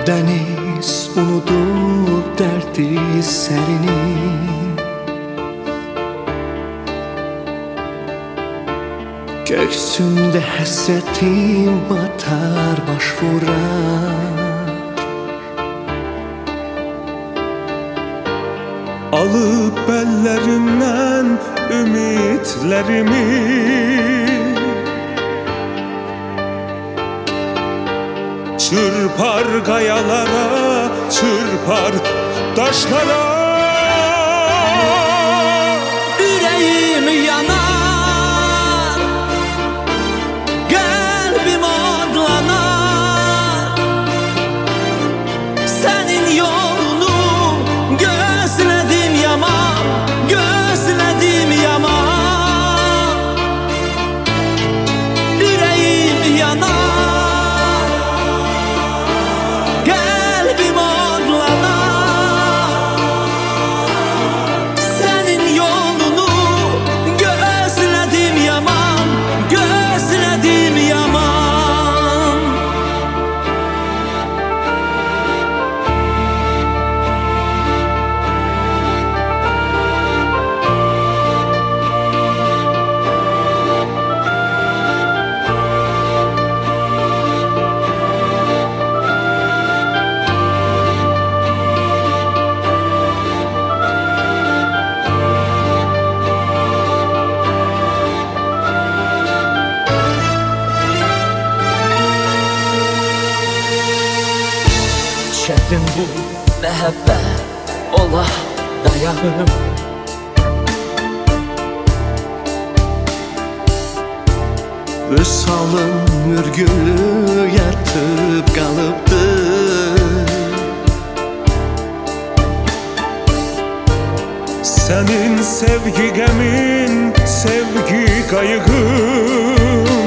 deniz unudur derdi serini. Göksünde həsrətim batar, baş vurar. Alıp əllərindən ümitlərimi, çırpar qayalara, çırpar daşlara. Ürəyim yanar, qəlbim odlanar. Sənin yolunu gözlədim yaman, gözlədim yaman. Ürəyim yanar, qəlbim odlanar. Sənin yolunu gözlədim yaman, gözlədim yaman. Çətin bu məhəbbət ola dayağım. Vüsalın mürgülü yatıp kalıptı. Senin sevgi qəmin, sevgi qayığın.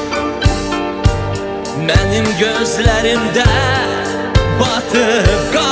Mənim gözlərimdə batıb qalıb.